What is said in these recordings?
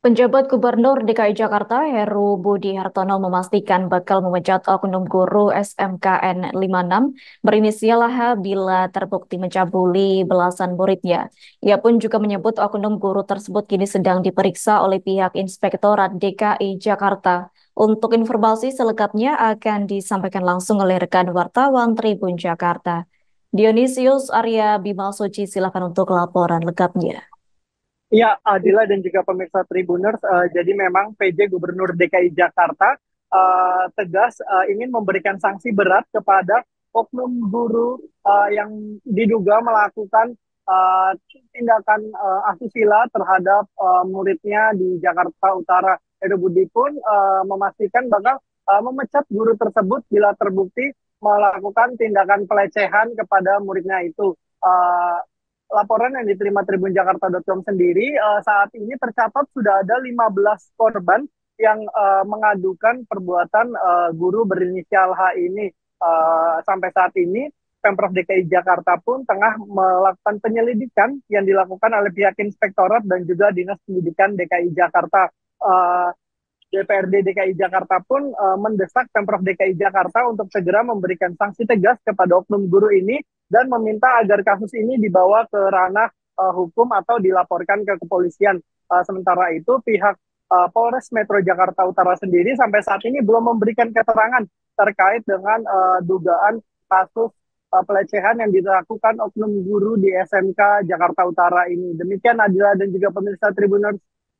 Penjabat Gubernur DKI Jakarta Heru Budi Hartono memastikan bakal memecat oknum guru SMKN 56 berinisial H bila terbukti mencabuli belasan muridnya. Ia pun juga menyebut oknum guru tersebut kini sedang diperiksa oleh pihak Inspektorat DKI Jakarta. Untuk informasi selengkapnya akan disampaikan langsung oleh rekan wartawan Tribun Jakarta. Dionysius Arya Bimasuci, silakan untuk laporan lengkapnya. Iya, Adila dan juga pemirsa Tribuners, jadi memang PJ Gubernur DKI Jakarta tegas ingin memberikan sanksi berat kepada oknum guru yang diduga melakukan uh, tindakan asusila terhadap muridnya di Jakarta Utara. Heru Budi pun memastikan bakal memecat guru tersebut bila terbukti melakukan tindakan pelecehan kepada muridnya itu. Laporan yang diterima tribunjakarta.com sendiri, saat ini tercatat sudah ada 15 korban yang mengadukan perbuatan guru berinisial H ini. Sampai saat ini, Pemprov DKI Jakarta pun tengah melakukan penyelidikan yang dilakukan oleh pihak Inspektorat dan juga Dinas Pendidikan DKI Jakarta. DPRD DKI Jakarta pun mendesak Pemprov DKI Jakarta untuk segera memberikan sanksi tegas kepada oknum guru ini dan meminta agar kasus ini dibawa ke ranah hukum atau dilaporkan ke kepolisian. Sementara itu pihak Polres Metro Jakarta Utara sendiri sampai saat ini belum memberikan keterangan terkait dengan dugaan kasus pelecehan yang dilakukan oknum guru di SMK Jakarta Utara ini. Demikian Adila dan juga pemirsa Tribuners.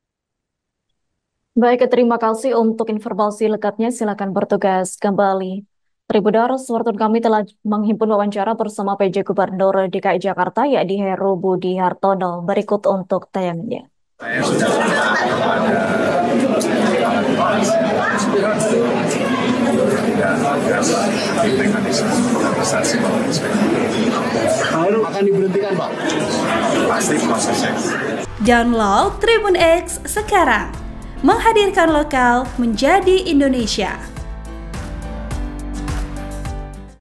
Baik, terima kasih untuk informasi lengkapnya. Silakan bertugas kembali. Tribuners, waktu kami telah menghimpun wawancara bersama PJ Gubernur DKI Jakarta, yakni Heru Budi Hartono. Berikut untuk tayangannya. Saya sudah minta kepada akan diberhentikan, Pak. pasti prosesnya. Download Tribun X sekarang. Menghadirkan lokal menjadi Indonesia.